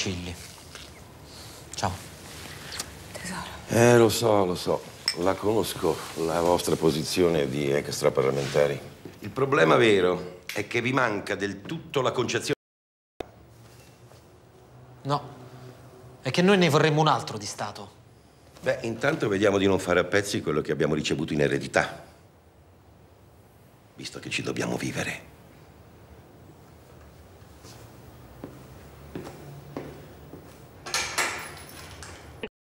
Cigli. Ciao. Tesoro. Lo so. La conosco, la vostra posizione di extraparlamentari. Il problema vero è che vi manca del tutto la concezione. No, è che noi ne vorremmo un altro di Stato. Beh, intanto vediamo di non fare a pezzi quello che abbiamo ricevuto in eredità, visto che ci dobbiamo vivere.